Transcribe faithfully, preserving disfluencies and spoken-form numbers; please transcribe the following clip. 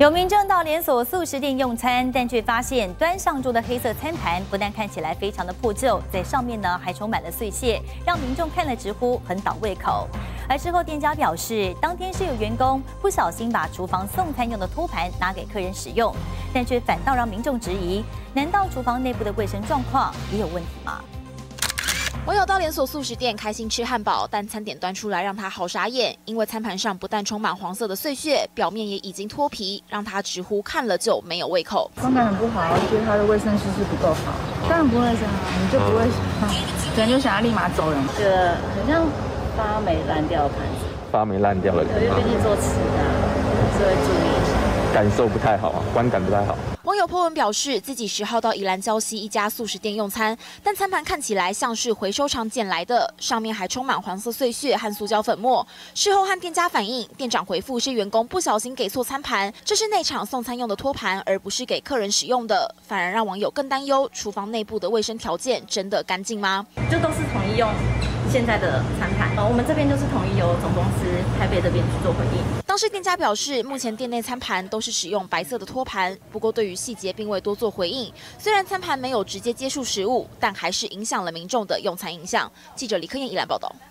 有民众到连锁素食店用餐，但却发现端上桌的黑色餐盘不但看起来非常的破旧，在上面呢还充满了碎屑，让民众看了直呼很倒胃口。而事后店家表示，当天是有员工不小心把厨房送餐用的托盘拿给客人使用，但却反倒让民众质疑：难道厨房内部的卫生状况也有问题吗？ 网友到连锁素食店开心吃汉堡，但餐点端出来让他好傻眼，因为餐盘上不但充满黄色的碎屑，表面也已经脱皮，让他直呼看了就没有胃口。 观感很不好，觉得它的卫生知识不够好。当然不卫生啊，你就不会想，可能就想要立马走人。 觉得很像发霉烂掉的盘子， 发霉烂掉了， 对，因为毕竟做吃的，是会注意一下， 感受不太好啊，观感不太好。 网友 po 文表示，自己十号到宜兰礁溪一家素食店用餐，但餐盘看起来像是回收厂捡来的，上面还充满黄色碎屑和塑胶粉末。事后和店家反映，店长回复是员工不小心给错餐盘，这是内场送餐用的托盘，而不是给客人使用的，反而让网友更担忧，厨房内部的卫生条件真的干净吗？ 就都是统一用现在的餐盘，呃，我们这边就是统一由总公司台北这边去做回应。 当事店家表示，目前店内餐盘都是使用白色的托盘，不过对于细节并未多做回应。虽然餐盘没有直接接触食物，但还是影响了民众的用餐印象。记者李克燕宜兰报道。